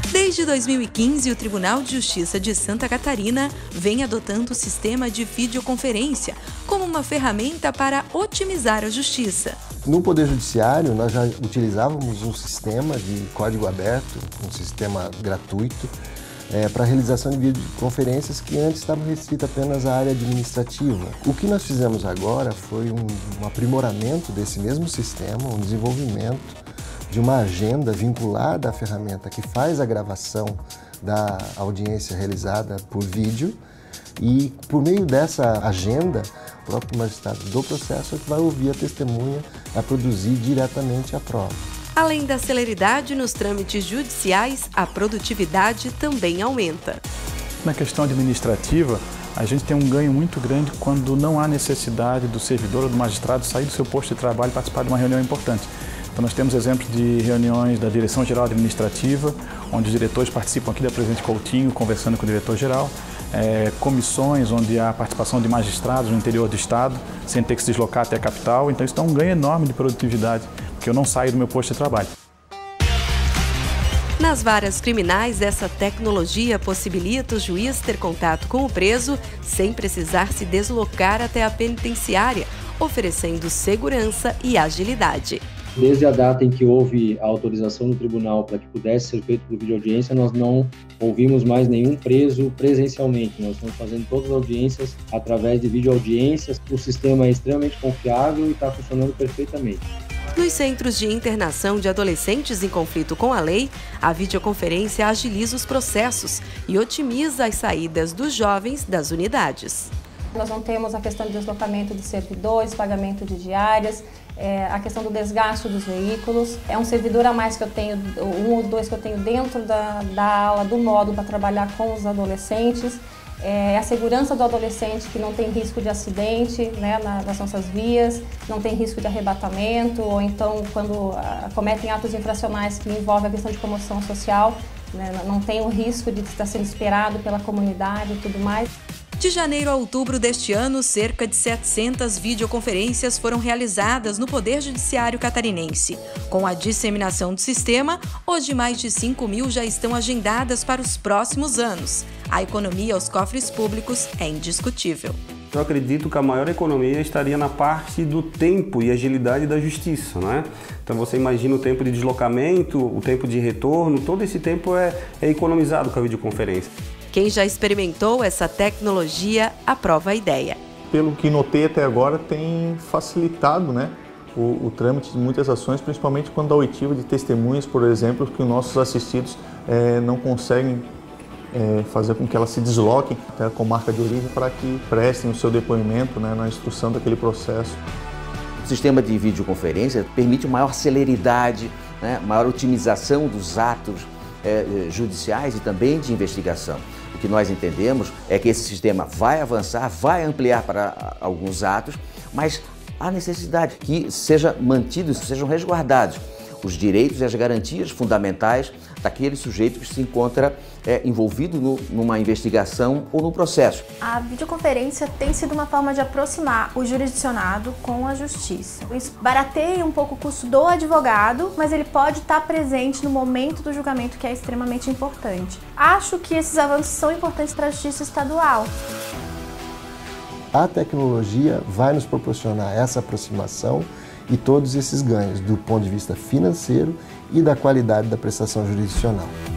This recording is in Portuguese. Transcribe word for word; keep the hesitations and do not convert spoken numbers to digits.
Desde dois mil e quinze, o Tribunal de Justiça de Santa Catarina vem adotando o sistema de videoconferência como uma ferramenta para otimizar a justiça. No Poder Judiciário, nós já utilizávamos um sistema de código aberto, um sistema gratuito, é, para a realização de videoconferências que antes estavam restritas apenas à área administrativa. O que nós fizemos agora foi um, um aprimoramento desse mesmo sistema, um desenvolvimento de uma agenda vinculada à ferramenta que faz a gravação da audiência realizada por vídeo, e por meio dessa agenda, o próprio magistrado do processo é que vai ouvir a testemunha a produzir diretamente a prova. Além da celeridade nos trâmites judiciais, a produtividade também aumenta. Na questão administrativa, a gente tem um ganho muito grande quando não há necessidade do servidor ou do magistrado sair do seu posto de trabalho e participar de uma reunião importante. Então nós temos exemplos de reuniões da Direção-Geral Administrativa, onde os diretores participam aqui da Presidente Coutinho, conversando com o diretor-geral, é, comissões onde há participação de magistrados no interior do estado, sem ter que se deslocar até a capital. Então isso dá um ganho enorme de produtividade, porque eu não saio do meu posto de trabalho. Nas varas criminais, essa tecnologia possibilita o juiz ter contato com o preso sem precisar se deslocar até a penitenciária, oferecendo segurança e agilidade. Desde a data em que houve a autorização do tribunal para que pudesse ser feito por videoaudiência, nós não ouvimos mais nenhum preso presencialmente. Nós estamos fazendo todas as audiências através de videoaudiências. O sistema é extremamente confiável e está funcionando perfeitamente. Nos centros de internação de adolescentes em conflito com a lei, a videoconferência agiliza os processos e otimiza as saídas dos jovens das unidades. Nós não temos a questão de deslocamento de servidores, pagamento de diárias, é, a questão do desgaste dos veículos. É um servidor a mais que eu tenho, um ou dois que eu tenho dentro da, da ala, do módulo para trabalhar com os adolescentes. É a segurança do adolescente, que não tem risco de acidente, né, nas nossas vias, não tem risco de arrebatamento, ou então quando ah, cometem atos infracionais que envolvem a questão de comoção social, né, não tem o risco de estar sendo esperado pela comunidade e tudo mais. De janeiro a outubro deste ano, cerca de setecentas videoconferências foram realizadas no Poder Judiciário catarinense. Com a disseminação do sistema, hoje mais de cinco mil já estão agendadas para os próximos anos. A economia aos cofres públicos é indiscutível. Eu acredito que a maior economia estaria na parte do tempo e agilidade da justiça, né? Então você imagina o tempo de deslocamento, o tempo de retorno, todo esse tempo é, é economizado com a videoconferência. Quem já experimentou essa tecnologia aprova a ideia. Pelo que notei até agora, tem facilitado, né, o, o trâmite de muitas ações, principalmente quando a oitiva de testemunhas, por exemplo, que os nossos assistidos é, não conseguem é, fazer com que elas se desloquem até a comarca de origem para que prestem o seu depoimento, né, na instrução daquele processo. O sistema de videoconferência permite maior celeridade, né, maior otimização dos atos é, judiciais e também de investigação. O que nós entendemos é que esse sistema vai avançar, vai ampliar para alguns atos, mas há necessidade que seja mantido, sejam resguardados os direitos e as garantias fundamentais daquele sujeito que se encontra é, envolvido no, numa investigação ou no processo. A videoconferência tem sido uma forma de aproximar o jurisdicionado com a justiça. Isso barateia um pouco o custo do advogado, mas ele pode estar presente no momento do julgamento, que é extremamente importante. Acho que esses avanços são importantes para a justiça estadual. A tecnologia vai nos proporcionar essa aproximação e todos esses ganhos do ponto de vista financeiro e da qualidade da prestação jurisdicional.